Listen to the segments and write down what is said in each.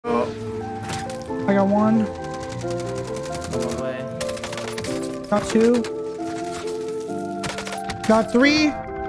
I got one. Got two. Got three.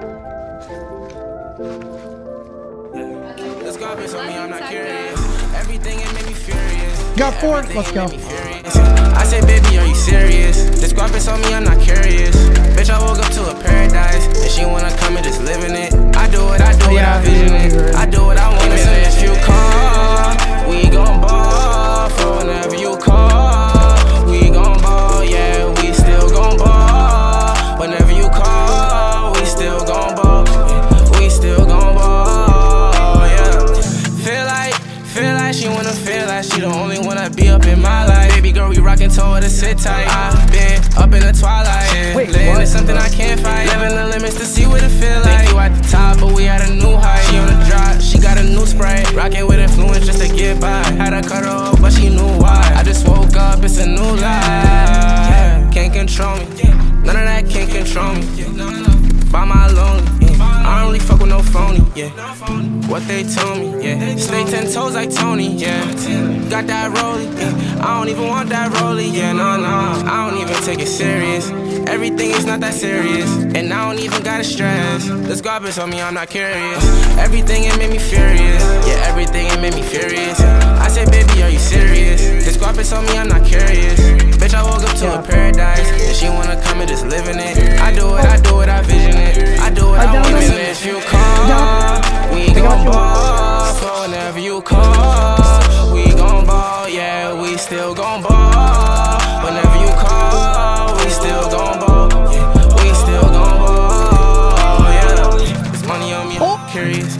Let's go, bitch, on me, I'm not curious. Everything it made me furious. Got four. Let's go. I said, baby, are you serious? This squad bitch on me, I'm not curious. Bitch, I woke up to a paradise, and she wanna come and just live in it. I do it, I vision it. I do what I wanna say. If you call, we gon' ball. For whenever you call, we gon' ball. Yeah, we still gon' ball. Whenever you call, we still gon' ball. We still gon' ball. Yeah. Feel like she wanna feel like she the only one that be up in my life. Baby girl, we rockin', told her to sit tight. I've been up in the twilight. Wait, living is something I can't fight. Living the limits to see what it feel like. You at the top, but we at a new height. She on the drop, she got a new Sprite. Rockin' with influence just to get by. Had to cut her off, but she knew why. I just woke up, it's a new life. Can't control me, none of that can't control me. By my lonely, I don't really fuck with no phony, yeah. What they told me, yeah. Stay 10 toes like Tony, yeah. Got that rollie, yeah. I don't even want that rollie, yeah. No, I don't even take it serious. Everything is not that serious, and I don't even gotta stress. This garbage on me, I'm not curious. Everything it made me furious, yeah. Everything it made me furious. I said, baby, are you serious? This garbage on me, I'm not curious. Bitch, I woke up to a paradise, and she wanna come and just live in it. I do it, I vision it. I do it, I want it. If you call, we gon' ball. For whenever you call, we gon' ball. Yeah, we still gon' ball. Whenever you call, we still gon' ball. Yeah, we still gon' ball. Yeah, it's money on me, I'm curious.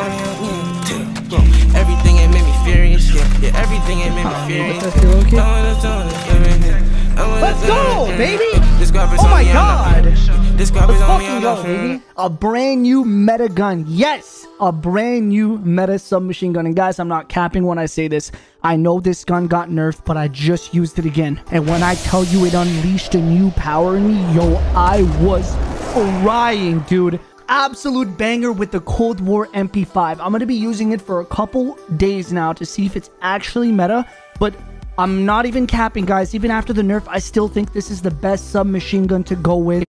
Everything it made me furious. Yeah, everything it made me furious. Let's go, baby! Oh my god! This Let's fucking go, baby. A brand new meta gun. Yes! A brand new meta submachine gun. And guys, I'm not capping when I say this. I know this gun got nerfed, but I just used it again. And when I tell you it unleashed a new power in me, yo, I was crying, dude. Absolute banger with the Cold War MP5. I'm going to be using it for a couple days now to see if it's actually meta. But I'm not even capping, guys. Even after the nerf, I still think this is the best submachine gun to go with.